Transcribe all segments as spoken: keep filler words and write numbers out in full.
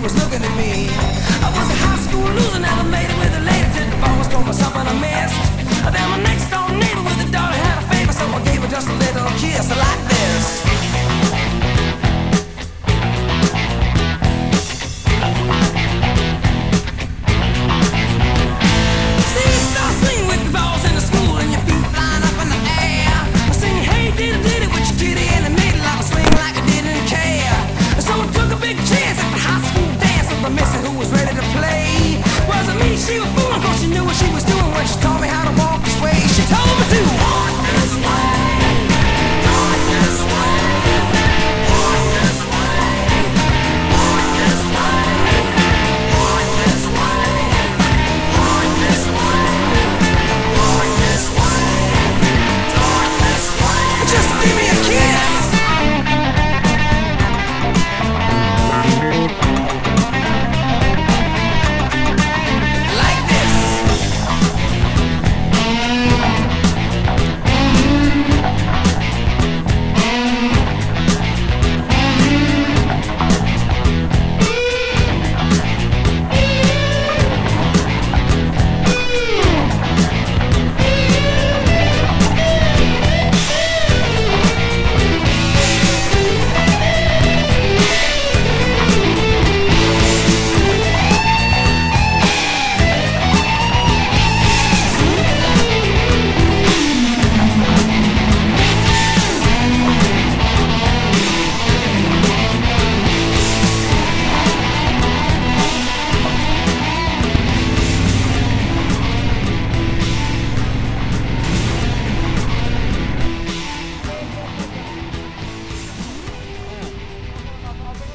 was looking at me. I was a high school loser, never made it with a lady. Took the ball, told myself and I missed. Then my next door neighbor with a daughter had a favor, so I gave her just a little kiss like this. She was fooling 'cause she knew what she was doing when she taught me how to walk this way. She told me to walk this way, walk this way, walk this way, walk this way, walk this way, walk this way, walk this way, walk this way. Just give me a kiss.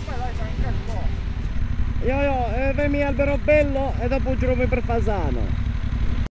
Io, io, eh, vemi albero bello e dopo giro per Fasano.